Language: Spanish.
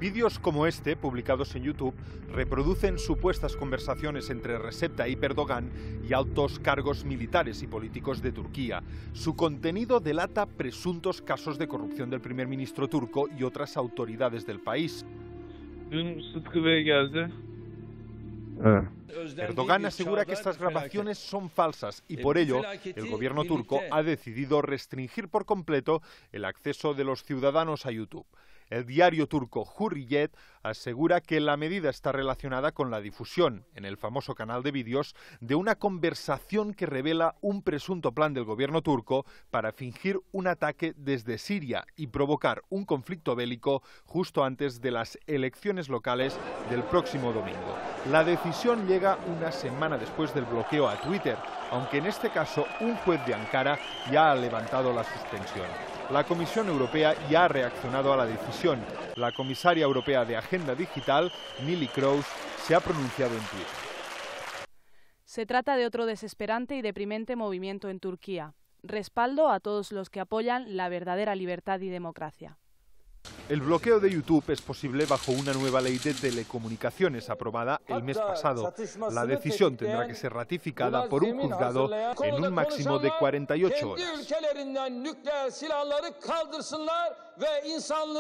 Vídeos como este, publicados en YouTube, reproducen supuestas conversaciones entre Recep Tayyip Erdogan y altos cargos militares y políticos de Turquía. Su contenido delata presuntos casos de corrupción del primer ministro turco y otras autoridades del país. Erdogan asegura que estas grabaciones son falsas y por ello el gobierno turco ha decidido restringir por completo el acceso de los ciudadanos a YouTube. El diario turco Hürriyet asegura que la medida está relacionada con la difusión, en el famoso canal de vídeos, de una conversación que revela un presunto plan del gobierno turco para fingir un ataque desde Siria y provocar un conflicto bélico justo antes de las elecciones locales del próximo domingo. La decisión llega una semana después del bloqueo a Twitter, aunque en este caso un juez de Ankara ya ha levantado la suspensión. La Comisión Europea ya ha reaccionado a la decisión. La comisaria europea de Agenda Digital, Neelie Kroes, se ha pronunciado en Twitter. Se trata de otro desesperante y deprimente movimiento en Turquía. Respaldo a todos los que apoyan la verdadera libertad y democracia. El bloqueo de YouTube es posible bajo una nueva ley de telecomunicaciones aprobada el mes pasado. La decisión tendrá que ser ratificada por un juzgado en un máximo de 48 horas.